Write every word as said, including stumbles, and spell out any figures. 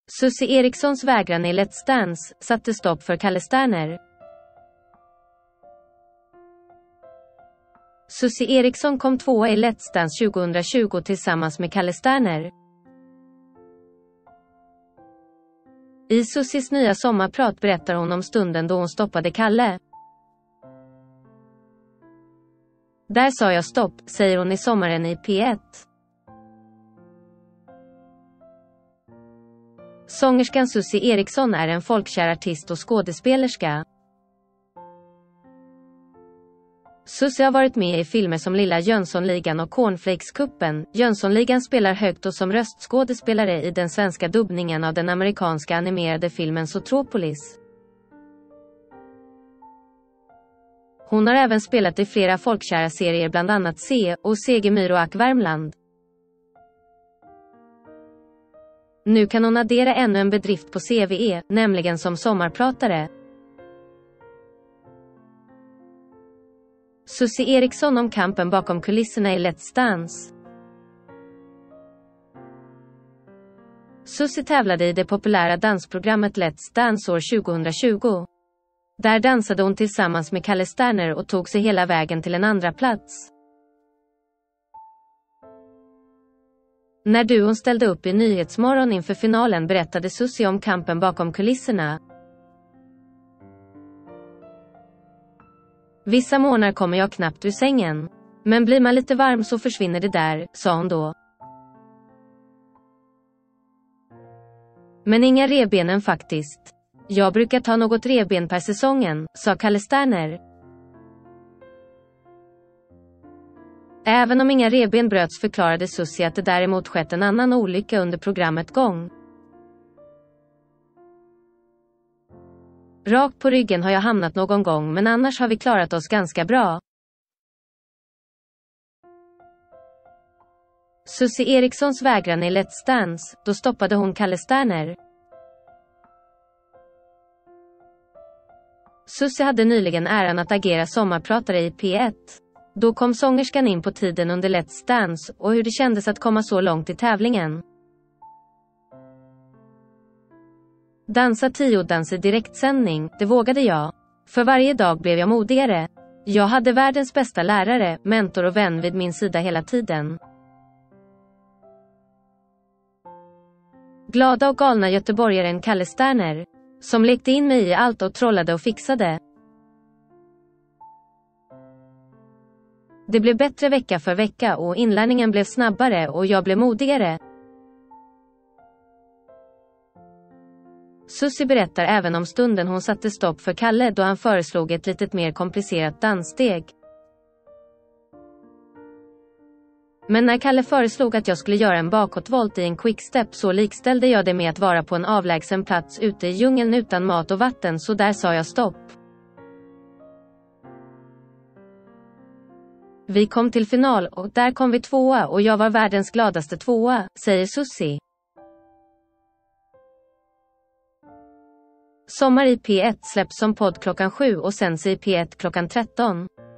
Susie Erikssons vägran i Let's Dance satte stopp för Kalle Sterner. Susie Eriksson kom tvåa i Let's Dance tjugohundratjugo tillsammans med Kalle Sterner. I Susies nya sommarprat berättar hon om stunden då hon stoppade Kalle. Där sa jag stopp, säger hon i Sommaren i P ett. Sångerskan Susie Eriksson är en folkkär artist och skådespelerska. Susie har varit med i filmer som Lilla Jönssonligan och Cornflakeskuppen. Jönssonligan spelar högt och som röstskådespelare i den svenska dubbningen av den amerikanska animerade filmen Zootropolis. Hon har även spelat i flera folkkära serier, bland annat C och Segemyhr och Ack Värmland. Nu kan hon addera ännu en bedrift på C V E, nämligen som sommarpratare. Susie Eriksson om kampen bakom kulisserna i Let's Dance. Susie tävlade i det populära dansprogrammet Let's Dance år tjugohundratjugo. Där dansade hon tillsammans med Kalle Sterner och tog sig hela vägen till en andra plats. När duon ställde upp i Nyhetsmorgon inför finalen berättade Susie om kampen bakom kulisserna. Vissa morgnar kommer jag knappt ur sängen. Men blir man lite varm så försvinner det där, sa hon då. Men inga revbenen faktiskt. Jag brukar ta något revben per säsongen, sa Kalle Sterner. Även om inga revben bröts förklarade Susie att det däremot skett en annan olycka under programmet gång. Rakt på ryggen har jag hamnat någon gång, men annars har vi klarat oss ganska bra. Susie Erikssons vägran i Let's Dance, då stoppade hon Kalle Sterner. Susie hade nyligen äran att agera sommarpratare i P ett. Då kom sångerskan in på tiden under Let's Dance och hur det kändes att komma så långt i tävlingen. Dansa tio dans i direktsändning, det vågade jag. För varje dag blev jag modigare. Jag hade världens bästa lärare, mentor och vän vid min sida hela tiden. Glada och galna göteborgaren Kalle Sterner, som lekte in mig i allt och trollade och fixade. Det blev bättre vecka för vecka och inlärningen blev snabbare och jag blev modigare. Susie berättar även om stunden hon satte stopp för Kalle då han föreslog ett litet mer komplicerat danssteg. Men när Kalle föreslog att jag skulle göra en bakåtvolt i en quickstep så likställde jag det med att vara på en avlägsen plats ute i djungeln utan mat och vatten, så där sa jag stopp. Vi kom till final och där kom vi tvåa och jag var världens gladaste tvåa, säger Susie. Sommar i P ett släpps som podd klockan sju och sänds i P ett klockan tretton.